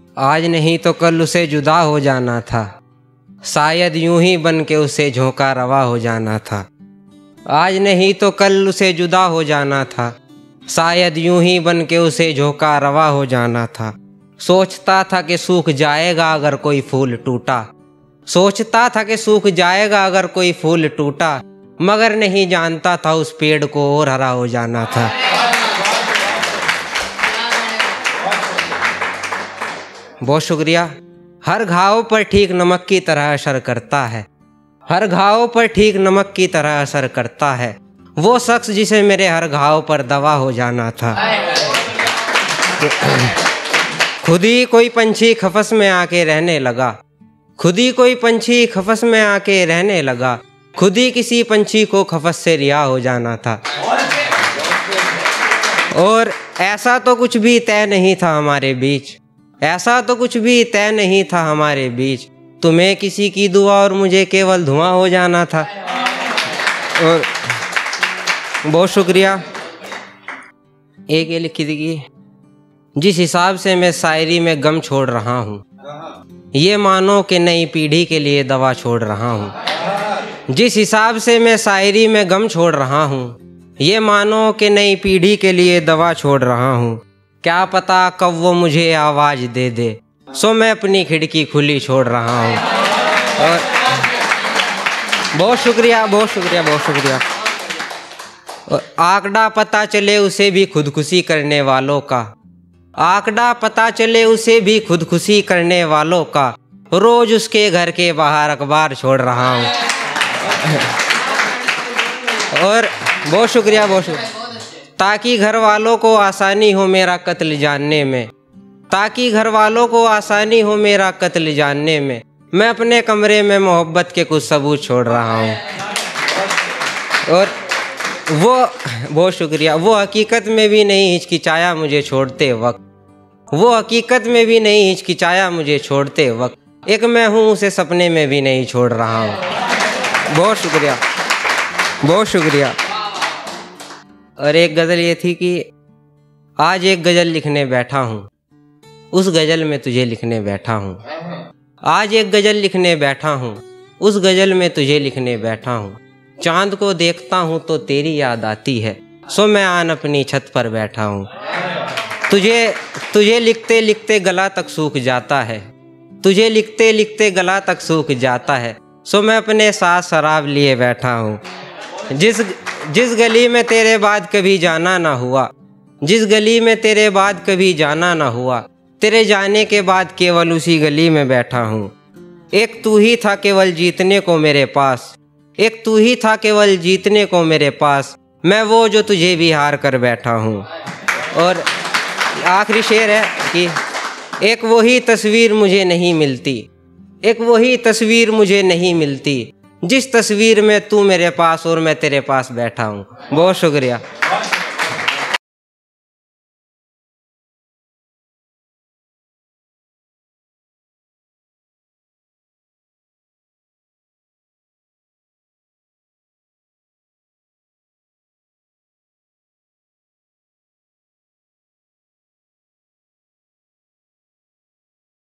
आज नहीं तो कल उसे जुदा हो जाना था, शायद यूं ही बन के उसे झोंका रवा हो जाना था। आज नहीं तो कल उसे जुदा हो जाना था, शायद यूं ही बन के उसे झोंका रवा हो जाना था। सोचता था कि सूख जाएगा अगर कोई फूल टूटा, सोचता था कि सूख जाएगा अगर कोई फूल टूटा, मगर नहीं जानता था उस पेड़ को और हरा हो जाना था। बहुत शुक्रिया। हर घाव पर ठीक नमक की तरह असर करता है, हर घाव पर ठीक नमक की तरह असर करता है वो शख्स जिसे मेरे हर घाव पर दवा हो जाना था। खुद ही कोई पंछी खफस में आके रहने लगा, खुद ही कोई पंछी खफस में आके रहने लगा, खुद ही किसी पंछी को खफस से रिहा हो जाना था। और ऐसा तो कुछ भी तय नहीं था हमारे बीच, ऐसा तो कुछ भी तय नहीं था हमारे बीच, तुम्हें किसी की दुआ और मुझे केवल धुआं हो जाना था। और बहुत शुक्रिया। एक ये लिखी थी, जिस हिसाब से मैं शायरी में गम छोड़ रहा हूँ, ये मानो कि नई पीढ़ी के लिए दवा छोड़ रहा हूँ। जिस हिसाब से मैं शायरी में गम छोड़ रहा हूँ, ये मानो कि नई पीढ़ी के लिए दवा छोड़ रहा हूँ। क्या पता कब वो मुझे आवाज़ दे दे, सो मैं अपनी खिड़की खुली छोड़ रहा हूँ। और बहुत शुक्रिया, बहुत शुक्रिया, बहुत शुक्रिया। और आंकड़ा पता चले उसे भी खुदकुशी करने वालों का, आंकड़ा पता चले उसे भी खुदकुशी करने वालों का, रोज उसके घर के बाहर अखबार छोड़ रहा हूँ। और बहुत शुक्रिया, बहुत शुक्रिया। ताकि घर वालों को आसानी हो मेरा कत्ल जानने में, ताकि घर वालों को आसानी हो मेरा कत्ल जानने में, मैं अपने कमरे में मोहब्बत के कुछ सबूत छोड़ रहा हूँ। और वो बहुत शुक्रिया, वो हकीकत में भी नहीं हिचकिचाया मुझे छोड़ते वक्त, वो हकीकत में भी नहीं हिचकिचाया मुझे छोड़ते वक्त, एक मैं हूँ उसे सपने में भी नहीं छोड़ रहा हूँ। बहुत शुक्रिया, बहुत शुक्रिया। और एक गज़ल ये थी कि आज एक गज़ल लिखने बैठा हूँ, उस गज़ल में तुझे लिखने बैठा हूँ। आज एक गज़ल लिखने बैठा हूँ, उस गज़ल में तुझे लिखने बैठा हूँ। चांद को देखता हूँ तो तेरी याद आती है, सो मैं आन अपनी छत पर बैठा हूँ। तुझे लिखते लिखते गला तक सूख जाता है, तुझे लिखते लिखते गला तक सूख जाता है, सो मैं अपने साथ शराब लिए बैठा हूँ। जिस गली में तेरे बाद कभी जाना ना हुआ, जिस गली में तेरे बाद कभी जाना ना हुआ, तेरे जाने के बाद केवल उसी गली में बैठा हूँ। एक तू ही था केवल जीतने को मेरे पास, एक तू ही था केवल जीतने को मेरे पास, मैं वो जो तुझे भी हार कर बैठा हूँ। और आखिरी शेर है कि एक वही तस्वीर मुझे नहीं मिलती, एक वही तस्वीर मुझे नहीं मिलती, जिस तस्वीर में तू मेरे पास और मैं तेरे पास बैठा हूँ। बहुत शुक्रिया।